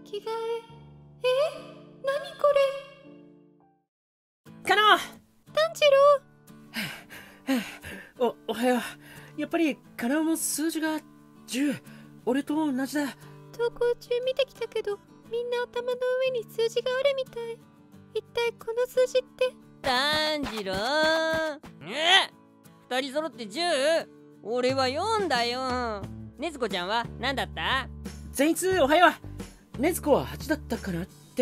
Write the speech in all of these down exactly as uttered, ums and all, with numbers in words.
着替え。え、なにこれ。 かな。 炭治郎。お、おはよう。やっぱりかなおも数字がじゅう。俺と同じだ。 登校中見てきたけど、みんな頭の上に数字があるみたい。一体この数字って。 炭治郎。え、二人揃ってじゅう？俺はよんだよ。禰豆子ちゃんは何だった？ 善逸、おはよう。禰豆子ははちだったかなって。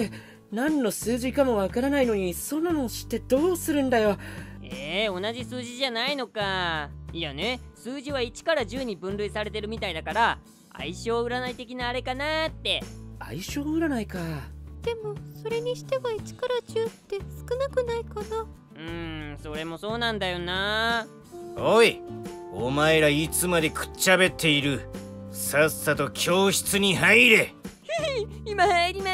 何の数字かもわからないのに、そんなの知ってどうするんだよ。 えー、同じ数字じゃないのか。いやね、数字はいちからじゅうに分類されてるみたいだから、相性占い的なあれかなって。 相性占いか。 でもそれにしてはいちからじゅうって少なくないかな。 うーん、それもそうなんだよな。 おい、お前らいつまでくっちゃべっている。さっさと教室に入れ。 今入ります。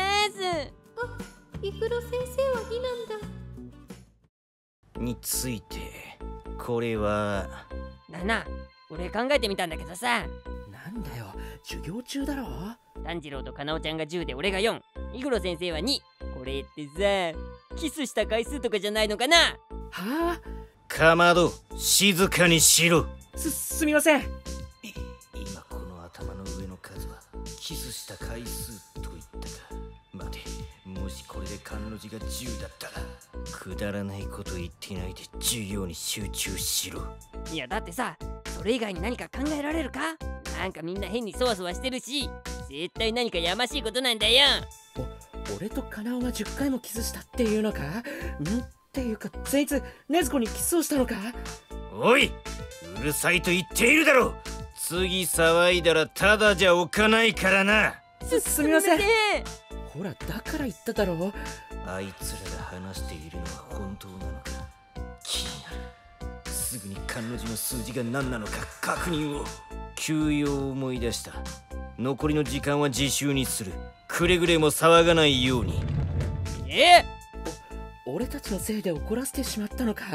あ、イグロ先生はになんだ。 についてこれはなな、俺考えてみたんだけどさ。 なんだよ、授業中だろ。 炭治郎とかなおちゃんがじゅうで俺がよん、イグロ先生はに。これってさ、キスした回数とかじゃないのかな。 はあ。 かまど、静かにしろ。 す、すみません。 今この頭の上の数はキスした回数と言ったか。待て、もしこれで漢の字がじゅうだったら、くだらないこと言ってないで授業に集中しろ。 いやだってさ、それ以外に何か考えられるか。なんかみんな変にそわそわしてるし、絶対何かやましいことなんだよ。 お、俺とカナオがじゅっかいもキスしたっていうのか。んっていうか、善逸、禰豆子にキスをしたのか。 おい、うるさいと言っているだろう。次騒いだらただじゃおかないからな。 す、すみません。ほら、だから言っただろう。 あいつらが話しているのは本当なのか。気になる。すぐに漢の字の数字が何なのか確認を。休養を思い出した。残りの時間は自習にする。くれぐれも騒がないように。 えお、俺たちのせいで怒らせてしまったのか。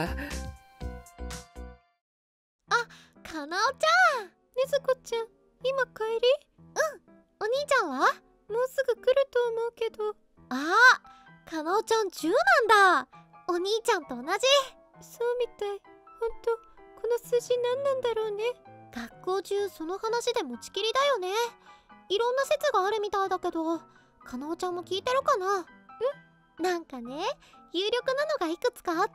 あ、かなおちゃん。禰豆子ちゃん、今帰り？うん。お兄ちゃんは？もうすぐ来ると思うけど。ああ、かなおちゃんじゅうなんだ。お兄ちゃんと同じ。そうみたい。ほんと、この数字何なんだろうね。学校中その話で持ちきりだよね。いろんな説があるみたいだけど、かなおちゃんも聞いてるかな？ん？なんかね、有力なのがいくつかあって。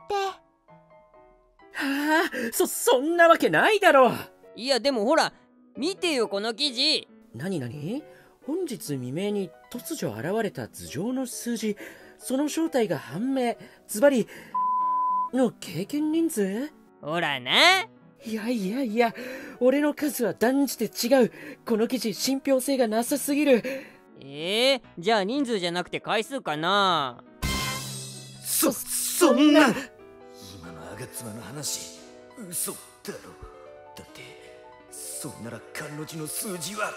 はあ、そ、そんなわけないだろう。 いやでもほら、見てよこの記事。 なになに？本日未明に突如現れた頭上の数字、その正体が判明。ズバリの経験人数？ ほらな。 いやいやいや、俺の数は断じて違う。この記事信憑性がなさすぎる。 えー、じゃあ人数じゃなくて回数かな。 そ、そんな。今の吾妻の話、嘘だろ。だってそうなら漢の字の数字は。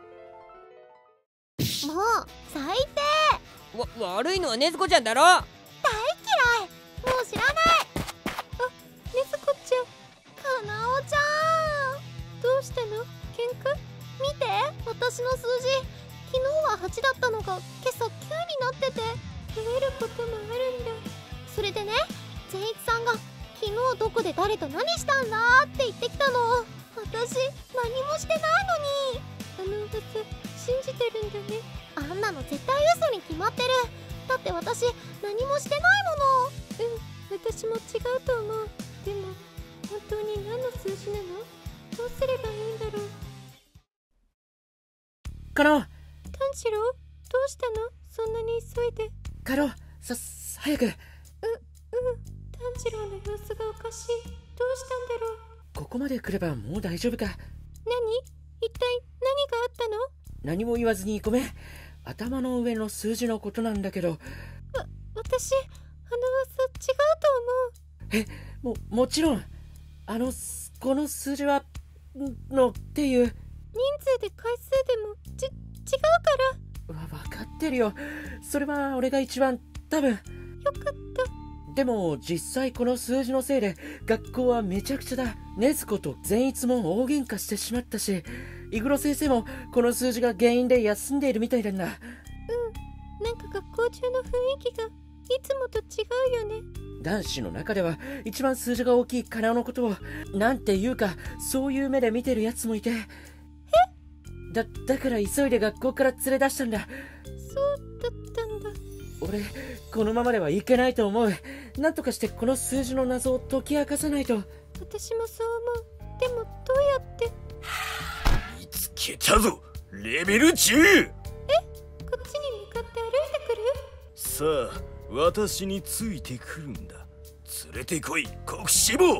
もう最低。 わ、悪いのは禰豆子ちゃんだろ。 大嫌い。もう知らない。あ、禰豆子ちゃん、かなおちゃん、どうしたの？喧嘩？見て、私の数字、昨日ははちだったのが今朝きゅうになってて、増えることもあるんだ。それでね、善逸さんが昨日どこで誰と何したんだって言ってきたの。私何もしてないのに。あの噂信じてるんだね。あんなの絶対嘘に決まってる。だって私何もしてないもの。うん、私も違うと思う。でも本当に何の数字なの？どうすればいいんだろう。 カロ。 炭治郎、どうしたの？そんなに急いで。 カロ、さ、早く。う、うん、 炭治郎の様子がおかしい。どうしたんだろう。 ここまで来ればもう大丈夫か。 何？一体何があったの？ 何も言わずにごめん。頭の上の数字のことなんだけど。わ、 私、あの噂違うと思う。え、も、もちろん。あの、この数字は、のっていう。 人数で回数でも、ち、違うから。 わ、わかってるよ。それは俺が一番、多分。よかった。 でも、実際この数字のせいで、学校はめちゃくちゃだ。禰豆子と善逸も大喧嘩してしまったし、イグロ先生もこの数字が原因で休んでいるみたいなんだ。 うん、 校中の雰囲気がいつもと違うよね。 男子の中では一番数字が大きいカナオのことをなんていうかそういう目で見てるやつもいて、えだだから急いで学校から連れ出したんだ。 そうだったんだ。 俺このままではいけないと思う。なんとかしてこの数字の謎を解き明かさないと。 私もそう思う。でもどうやって。 見つけたぞ、レベルじゅう。 え、こっちに向かって歩いてくる？ さあ私についてくるんだ。連れてこい国志望。え、 何？いや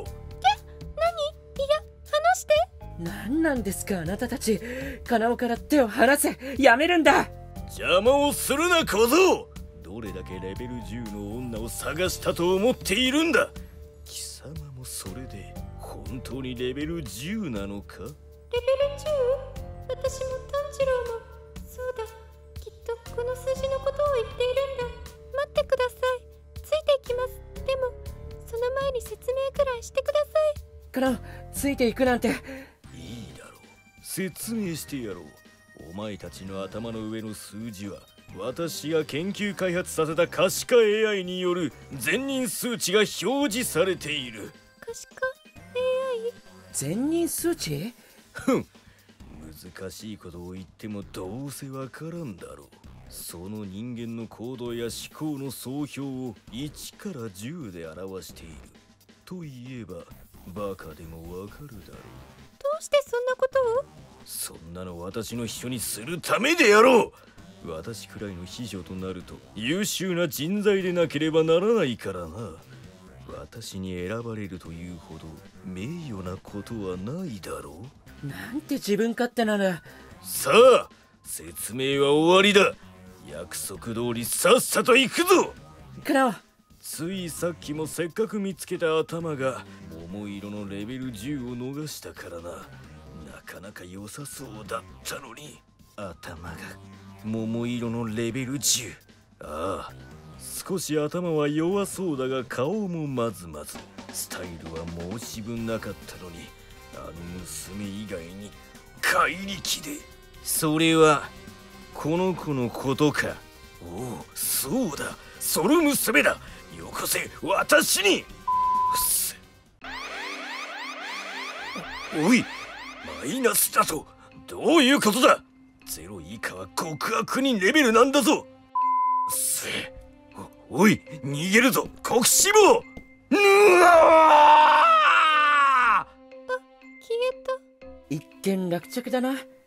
離して。 何なんですかあなたたち。カナオから手を離せ。やめるんだ。 邪魔をするな小僧。どれだけレベルじゅうの女を探したと思っているんだ。貴様もそれで本当にレベルじゅうなのか？ レベルじゅう？私も炭治郎も。そうだ、きっとこの数字のことを言っているんだ。待ってください。ついていきます。でもその前に説明くらいしてください。 カナオついていくなんて。 いいだろう、説明してやろう。お前たちの頭の上の数字は私が研究開発させた可視化 エーアイ による善人数値が表示されている。 可視化 エーアイ？ 善人数値？ ふん、難しいことを言ってもどうせわからんだろう。その人間の行動や思考の総評をいちからじゅうで表していると言えばバカでもわかるだろう。 どうしてそんなことを？ そんなの私の秘書にするためでやろう。私くらいの秘書となると優秀な人材でなければならないからな。私に選ばれるというほど名誉なことはないだろう。 なんて自分勝手なら。 さあ説明は終わりだ。約束通りさっさと行くぞ。 カナオついさっきもせっかく見つけた頭が桃色のレベルじゅうを逃したからな。なかなか良さそうだったのに。頭が桃色のレベルじゅう。ああ、少し頭は弱そうだが顔もまずまず。スタイルは申し分なかったのにあの娘以外に怪力で。それはこの子のことか。おお、そうだ、その娘だ。よこせ私に。おい、マイナスだとどういうことだ。ゼロ以下は極悪人レベルなんだぞ。せお、おい逃げるぞ国志望。うわあ、消えた。 一件落着だな。